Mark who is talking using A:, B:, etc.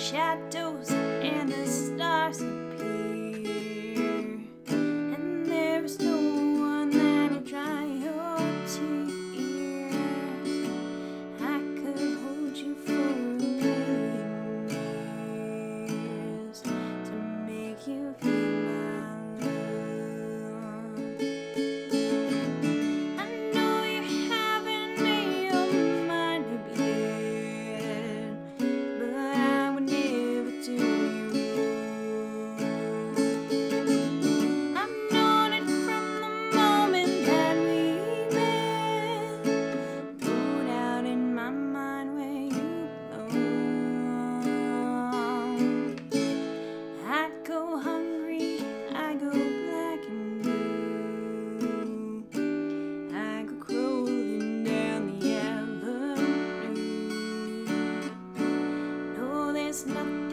A: shadows and the stars appear, and there is no one that will dry your tears. I could hold you for a million years to make you feel my love. I know you haven't made your mind up yet, but I would never do you wrong. I've known it from the moment that we met. Go down in my mind where you belong. I'd go hungry, I go black and blue. I go crawling down the avenue. No, there's nothing